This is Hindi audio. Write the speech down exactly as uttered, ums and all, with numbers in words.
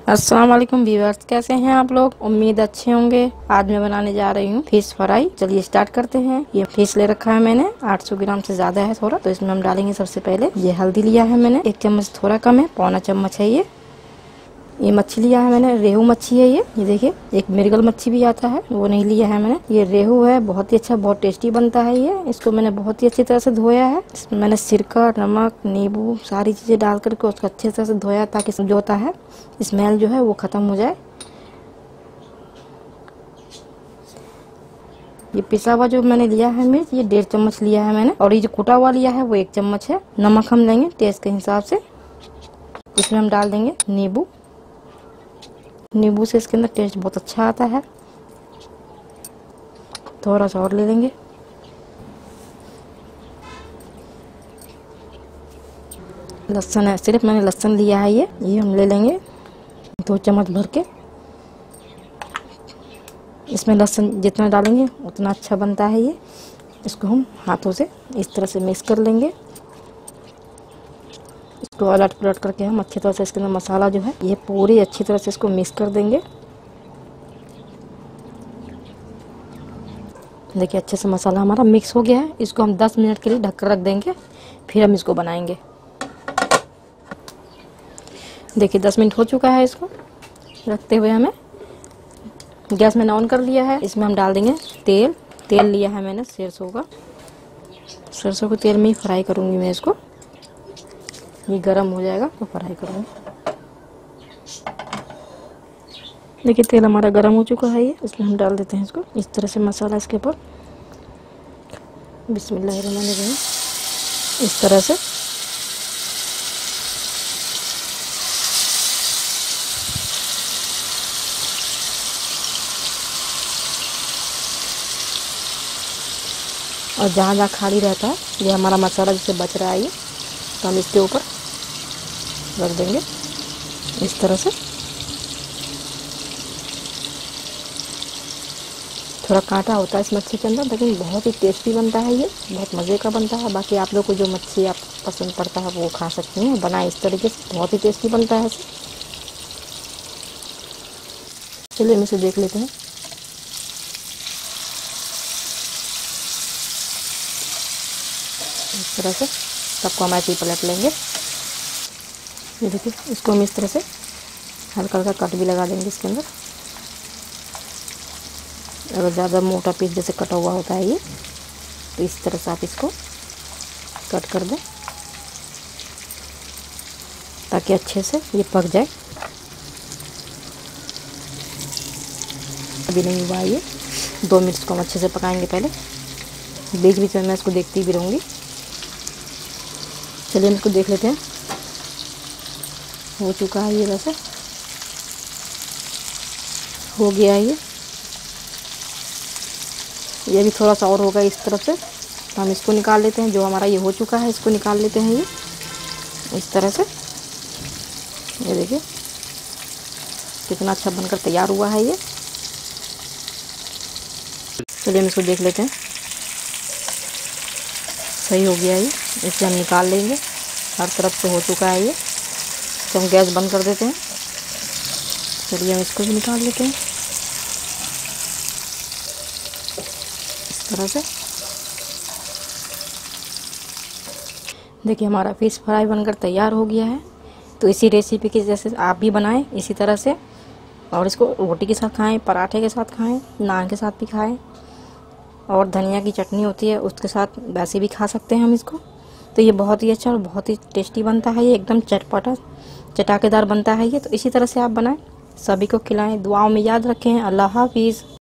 अस्सलाम वालेकुम व्यूअर्स, कैसे हैं आप लोग। उम्मीद अच्छे होंगे। आज मैं बनाने जा रही हूँ फिश फ्राई। चलिए स्टार्ट करते हैं। ये फिश ले रखा है मैंने, आठ सौ ग्राम से ज्यादा है थोड़ा, तो इसमें हम डालेंगे सबसे पहले ये हल्दी लिया है मैंने, एक चम्मच थोड़ा कम है, पौना चम्मच है ये ये मच्छी लिया है मैंने, रेहू मच्छी है ये ये देखिए। एक मिर्गल मच्छी भी आता है, वो नहीं लिया है मैंने। ये रेहू है, बहुत ही अच्छा, बहुत टेस्टी बनता है ये। इसको मैंने बहुत ही अच्छी तरह से धोया है। इसमें मैंने सिरका, नमक, नींबू सारी चीजें डाल करके उसको अच्छे तरह से धोया, ताकि जो होता है स्मेल जो है वो खत्म हो जाए। ये पिसा हुआ जो मैंने लिया है मिर्च, ये डेढ़ चम्मच लिया है मैंने, और ये जो कुटा हुआ लिया है वो एक चम्मच है। नमक हम लेंगे टेस्ट के हिसाब से। इसमें हम डाल देंगे नींबू। नींबू से इसके अंदर टेस्ट बहुत अच्छा आता है। थोड़ा सा और ले लेंगे। लहसुन है, सिर्फ मैंने लहसुन लिया है ये ये हम ले लेंगे दो चम्मच भर के। इसमें लहसुन जितना डालेंगे उतना अच्छा बनता है ये। इसको हम हाथों से इस तरह से मिक्स कर लेंगे। इसको अलट पलट करके हम अच्छी तरह से इसके अंदर मसाला जो है ये पूरी अच्छी तरह से इसको मिक्स कर देंगे। देखिए अच्छे से मसाला हमारा मिक्स हो गया है। इसको हम दस मिनट के लिए ढक कर रख देंगे, फिर हम इसको बनाएंगे। देखिए दस मिनट हो चुका है इसको रखते हुए। हमें गैस मैंने ऑन कर लिया है। इसमें हम डाल देंगे तेल। तेल लिया है मैंने सरसों का। सरसों के तेल में ही फ्राई करूंगी मैं इसको। ये गरम हो जाएगा तो फ्राई करूंगी। देखिए तेल हमारा गरम हो चुका है ये। इसमें हम डाल देते हैं इसको इस तरह से मसाला इसके ऊपर। बिस्मिल्लाहिर्रहमानिर्रहीम। इस तरह से और जहाँ जहाँ खाली रहता है ये हमारा मसाला जिससे बच रहा है ये, तो हम इसके ऊपर रख देंगे इस तरह से। थोड़ा कांटा होता है इस मच्छी के अंदर, लेकिन बहुत ही टेस्टी बनता है ये, बहुत मज़े का बनता है। बाकी आप लोग को जो मच्छी आप पसंद पड़ता है वो खा सकते हैं। बनाए इस तरीके से बहुत ही टेस्टी बनता है। चलिए हम इसे देख लेते हैं। इस तरह से सबको हम ऐसे ही पलट लेंगे। ये देखिए इसको हम इस तरह से हल्का हल्का कट भी लगा देंगे इसके अंदर। अगर ज़्यादा मोटा पीस जैसे कटा हुआ होता है ये, तो इस तरह से आप इसको कट कर दें, ताकि अच्छे से ये पक जाए। अभी नहीं हुआ ये, दो मिनट को हम अच्छे से पकाएंगे पहले। बीच बीच में मैं इसको देखती भी रहूँगी। चलिए इसको देख लेते हैं। हो चुका है ये, वैसे हो गया है ये ये भी थोड़ा सा और होगा इस तरफ से, तो हम इसको निकाल लेते हैं। जो हमारा ये हो चुका है इसको निकाल लेते हैं ये इस तरह से। ये देखिए कितना अच्छा बनकर तैयार हुआ है ये। चलिए हम इसको देख लेते हैं। सही हो गया ये, इसे हम निकाल लेंगे। हर तरफ से हो चुका है ये, तो हम गैस बंद कर देते हैं। चलिए हम इसको भी निकाल लेते हैं इस तरह से। देखिए हमारा फिश फ्राई बनकर तैयार हो गया है। तो इसी रेसिपी के जैसे आप भी बनाएं इसी तरह से, और इसको रोटी के साथ खाएं, पराठे के साथ खाएं, नान के साथ भी खाएं, और धनिया की चटनी होती है उसके साथ वैसे भी खा सकते हैं हम इसको। तो ये बहुत ही अच्छा और बहुत ही टेस्टी बनता है ये, एकदम चटपटा चटाकेदार बनता है ये। तो इसी तरह से आप बनाएं, सभी को खिलाएं। दुआओं में याद रखें। अल्लाह हाफिज़।